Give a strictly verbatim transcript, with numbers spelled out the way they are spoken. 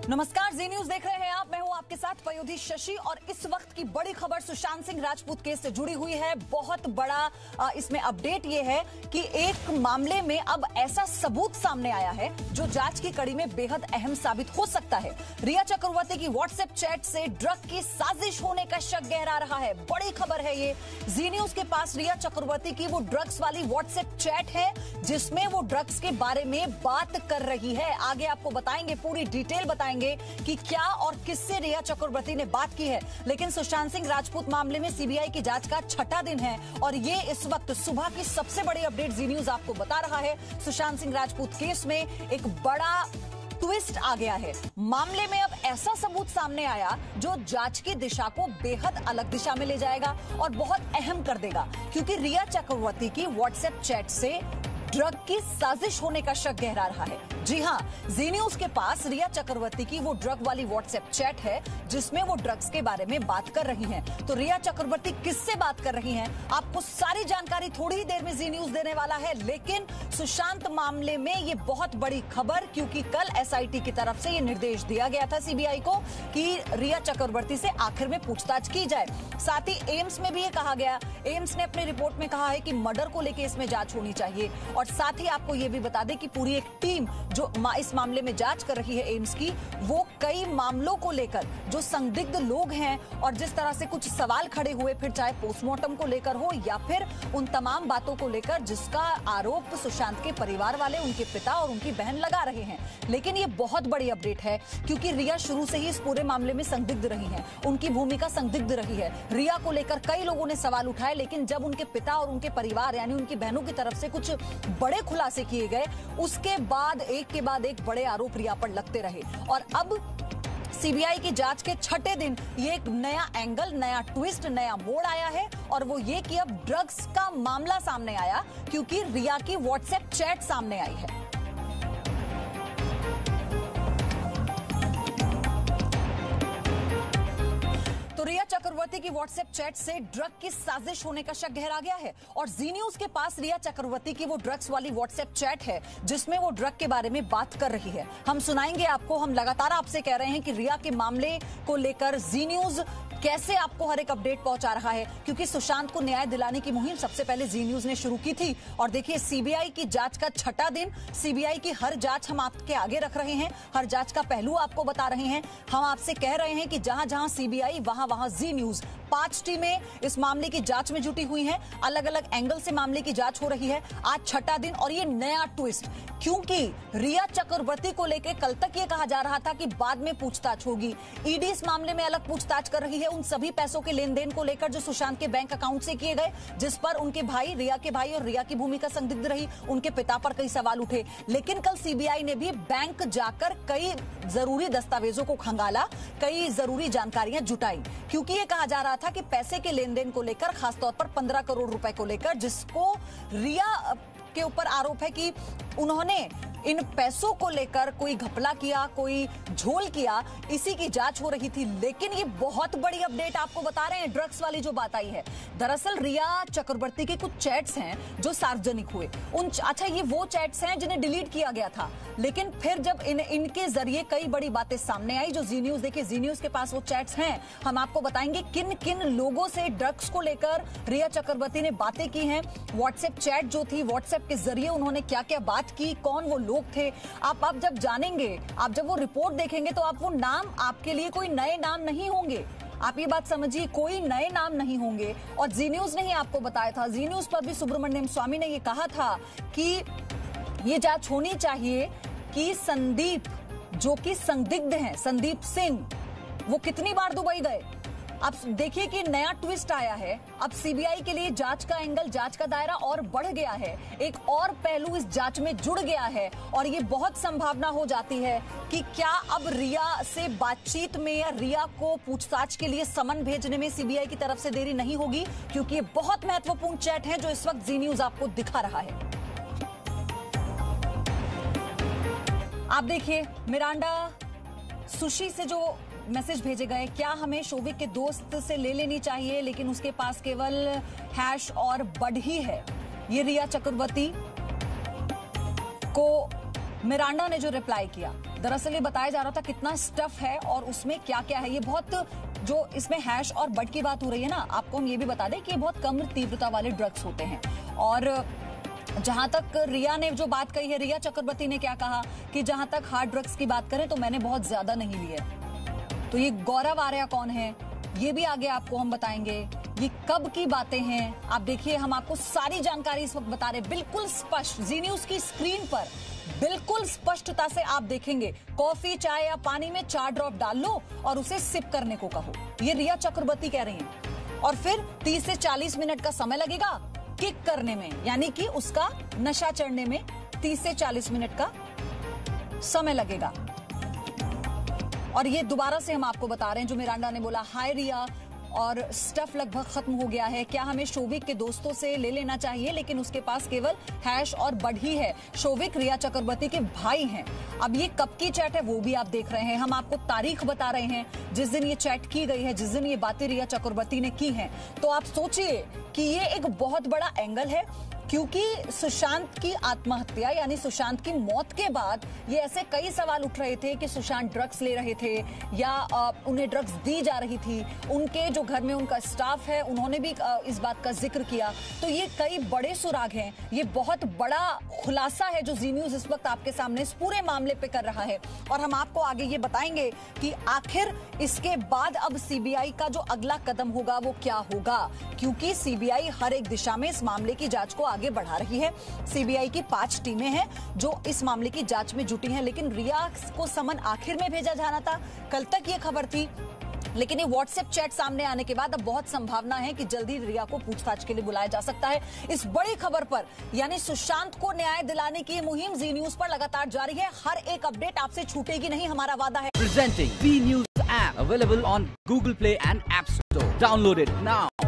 नमस्कार, जी न्यूज देख रहे हैं आप। मैं हूं आपके साथ पयोधी शशि और इस वक्त की बड़ी खबर सुशांत सिंह राजपूत केस से जुड़ी हुई है। बहुत बड़ा इसमें अपडेट ये है कि एक मामले में अब ऐसा सबूत सामने आया है जो जांच की कड़ी में बेहद अहम साबित हो सकता है। रिया चक्रवर्ती की व्हाट्सएप चैट से ड्रग की साजिश होने का शक गहरा रहा है। बड़ी खबर है ये। जी न्यूज के पास रिया चक्रवर्ती की वो ड्रग्स वाली व्हाट्सएप चैट है जिसमें वो ड्रग्स के बारे में बात कर रही है। आगे आपको बताएंगे, पूरी डिटेल बताएंगे कि क्या और किससे रिया चक्रवर्ती ने बात की है। लेकिन सुशांत सिंह राजपूत मामले में सीबीआई की जांच का छठा दिन है और ये इस वक्त सुबह की सबसे बड़ी अपडेट जी न्यूज आपको बता रहा है। सुशांत सिंह राजपूत केस में एक बड़ा ट्विस्ट आ गया है। मामले में अब ऐसा सबूत सामने आया जो जांच की दिशा को बेहद अलग दिशा में ले जाएगा और बहुत अहम कर देगा, क्योंकि रिया चक्रवर्ती की व्हाट्सएप चैट से ड्रग की साजिश होने का शक गहरा रहा है। जी हां, जी न्यूज के पास रिया चक्रवर्ती की वो ड्रग वाली व्हाट्सएप चैट है जिसमें वो ड्रग्स के बारे में बात कर रही हैं। तो रिया चक्रवर्ती किससे बात कर रही हैं, आपको सारी जानकारी थोड़ी ही देर में जी न्यूज देने वाला है। लेकिन सुशांत मामले में ये बहुत बड़ी खबर, क्योंकि कल एसआईटी की तरफ से ये निर्देश दिया गया था सीबीआई को कि रिया चक्रवर्ती से आखिर में पूछताछ की जाए। साथ ही एम्स में भी ये कहा गया, एम्स ने अपनी रिपोर्ट में कहा है कि मर्डर को लेकर इसमें जांच होनी चाहिए। और साथ ही आपको ये भी बता दें कि पूरी एक टीम जो इस मामले में जांच कर रही है एम्स की, वो कई मामलों को लेकर जो संदिग्ध लोग हैं और जिस तरह से कुछ सवाल खड़े हुए, फिर चाहे पोस्टमार्टम को लेकर हो या फिर उन तमाम बातों को लेकर जिसका आरोप सुशांत के परिवार वाले, उनके पिता और उनकी बहन लगा रहे हैं। लेकिन ये बहुत बड़ी अपडेट है क्योंकि रिया शुरू से ही इस पूरे मामले में संदिग्ध रही है, उनकी भूमिका संदिग्ध रही है। रिया को लेकर कई लोगों ने सवाल उठाए, लेकिन जब उनके पिता और उनके परिवार यानी उनकी बहनों की तरफ से कुछ बड़े खुलासे किए गए, उसके बाद एक के बाद एक बड़े आरोप रिया पर लगते रहे। और अब सीबीआई की जांच के छठे दिन ये एक नया एंगल, नया ट्विस्ट, नया मोड़ आया है और वो ये कि अब ड्रग्स का मामला सामने आया क्योंकि रिया की व्हाट्सएप चैट सामने आई है। तो रिया चक्रवर्ती की व्हाट्सएप चैट से ड्रग की साजिश होने का शक गहरा गया है और जी न्यूज के पास रिया चक्रवर्ती की वो ड्रग्स वाली व्हाट्सएप चैट है जिसमें वो ड्रग के बारे में बात कर रही है। हम सुनाएंगे आपको। हम लगातार आपसे कह रहे हैं कि रिया के मामले को लेकर जी न्यूज कैसे आपको हर एक अपडेट पहुंचा रहा है, क्योंकि सुशांत को न्याय दिलाने की मुहिम सबसे पहले जी न्यूज ने शुरू की थी। और देखिए, सीबीआई की जांच का छठा दिन, सीबीआई की हर जांच हम आपके आगे रख रहे हैं, हर जांच का पहलू आपको बता रहे हैं। हम आपसे कह रहे हैं कि जहां जहां सीबीआई वहां वहां जी न्यूज। पांच टीमें इस मामले की जांच में जुटी हुई हैं, अलग अलग एंगल से मामले की जांच हो रही है। आज छठा दिन और ये नया ट्विस्ट, क्योंकि रिया चक्रवर्ती को लेकर कल तक ये कहा जा रहा था कि बाद में पूछताछ होगी। ईडी इस मामले में अलग पूछताछ कर रही है उन सभी पैसों के लेन देन को लेकर जो सुशांत के बैंक अकाउंट से किए गए, जिस पर उनके भाई, रिया के भाई और रिया की भूमिका संदिग्ध रही, उनके पिता पर कई सवाल उठे। लेकिन कल सीबीआई ने भी बैंक जाकर कई जरूरी दस्तावेजों को खंगाला, कई जरूरी जानकारियां जुटाई, क्योंकि ये कहा जा रहा था कि पैसे के लेन देन को लेकर, खासतौर पर पंद्रह करोड़ रुपए को लेकर, जिसको रिया के ऊपर आरोप है कि उन्होंने इन पैसों को लेकर कोई घपला किया, कोई झोल किया, इसी की जांच हो रही थी। लेकिन ये बहुत बड़ी अपडेट आपको बता रहे हैं, ड्रग्स वाली जो बात आई है। दरअसल रिया चक्रवर्ती के कुछ चैट्स हैं जो सार्वजनिक हुए। उन अच्छा ये वो चैट्स हैं जिन्हें डिलीट किया गया था, लेकिन फिर जब इन इनके जरिए कई बड़ी बातें सामने आई जो जी न्यूज, देखिए जी न्यूज के पास वो चैट्स हैं। हम आपको बताएंगे किन किन लोगों से ड्रग्स को लेकर रिया चक्रवर्ती ने बातें की हैं। व्हाट्सएप चैट जो थी, व्हाट्सएप के जरिए उन्होंने क्या क्या बात की, कौन वो लोग थे। आप आप जब जानेंगे, आप जब वो रिपोर्ट देखेंगे तो आप वो नाम, आपके लिए कोई नए नाम नहीं होंगे। आप ये बात समझिए, कोई नए नाम नहीं होंगे। और जी न्यूज ने ही आपको बताया था, जी न्यूज पर भी सुब्रमण्यम स्वामी ने ये कहा था कि ये जांच होनी चाहिए कि संदीप, जो कि संदिग्ध हैं, संदीप सिंह, वो कितनी बार दुबई गए। अब देखिए कि नया ट्विस्ट आया है। अब सीबीआई के लिए जांच का एंगल, जांच का दायरा और बढ़ गया है, एक और पहलू इस जांच में जुड़ गया है और ये बहुत संभावना हो जाती है कि क्या अब रिया से बातचीत में या रिया को पूछताछ के लिए समन भेजने में सीबीआई की तरफ से देरी नहीं होगी, क्योंकि ये बहुत महत्वपूर्ण चैट है जो इस वक्त जी न्यूज आपको दिखा रहा है। आप देखिए, मिरांडा सुशी से जो मैसेज भेजे गए, क्या हमें शोविक के दोस्त से ले लेनी चाहिए, लेकिन उसके पास केवल हैश और बड ही है। ये रिया चक्रवर्ती को मिरांडा ने जो रिप्लाई किया, दरअसल ये बताया जा रहा था कितना स्टफ है और उसमें क्या क्या है। ये बहुत, जो इसमें हैश और बड की बात हो रही है ना, आपको हम ये भी बता दें कि ये बहुत कम तीव्रता वाले ड्रग्स होते हैं। और जहां तक रिया ने जो बात कही है, रिया चक्रवर्ती ने क्या कहा कि जहां तक हार्ड ड्रग्स की बात करें तो मैंने बहुत ज्यादा नहीं लिए। तो ये गौरव आर्या कौन है, ये भी आगे आपको हम बताएंगे। ये कब की बातें हैं, आप देखिए, हम आपको सारी जानकारी इस वक्त बता रहे, बिल्कुल स्पष्ट जी न्यूज की स्क्रीन पर बिल्कुल स्पष्टता से आप देखेंगे। कॉफी, चाय या पानी में चार ड्रॉप डाल लो और उसे सिप करने को कहो, ये रिया चक्रवर्ती कह रही हैं। और फिर तीस से चालीस मिनट का समय लगेगा किक करने में, यानी कि उसका नशा चढ़ने में तीस से चालीस मिनट का समय लगेगा। और ये दोबारा से हम आपको बता रहे हैं, जो मिरांडा ने बोला, हाय रिया, और स्टफ लगभग खत्म हो गया है, क्या हमें शोविक के दोस्तों से ले लेना चाहिए, लेकिन उसके पास केवल हैश और बड ही है। शोविक रिया चक्रवर्ती के भाई हैं। अब ये कब की चैट है वो भी आप देख रहे हैं, हम आपको तारीख बता रहे हैं जिस दिन ये चैट की गई है, जिस दिन ये बातें रिया चक्रवर्ती ने की हैं। तो आप सोचिए कि ये एक बहुत बड़ा एंगल है, क्योंकि सुशांत की आत्महत्या यानी सुशांत की मौत के बाद ये ऐसे कई सवाल उठ रहे थे कि सुशांत ड्रग्स ले रहे थे या आ, उन्हें ड्रग्स दी जा रही थी। उनके जो घर में उनका स्टाफ है उन्होंने भी आ, इस बात का जिक्र किया। तो ये कई बड़े सुराग हैं, ये बहुत बड़ा खुलासा है जो जी न्यूज इस वक्त आपके सामने इस पूरे मामले पे कर रहा है। और हम आपको आगे ये बताएंगे कि आखिर इसके बाद अब सीबीआई का जो अगला कदम होगा वो क्या होगा, क्योंकि सीबीआई हर एक दिशा में इस मामले की जांच को आगे बढ़ा रही है। सीबीआई की पांच टीमें हैं जो इस मामले की जांच में जुटी हैं, लेकिन रिया को समन आखिर में भेजा जाना था, कल तक ये खबर थी। लेकिन ये व्हाट्सएप चैट सामने आने के बाद अब बहुत संभावना है कि जल्दी रिया को पूछताछ के लिए बुलाया जा सकता है। इस बड़ी खबर पर, यानी सुशांत को न्याय दिलाने की मुहिम जी न्यूज पर लगातार जारी है। हर एक अपडेट आपसे छूटेगी नहीं, हमारा वादा है। Presenting B News app available on Google Play and App Store. Download it now.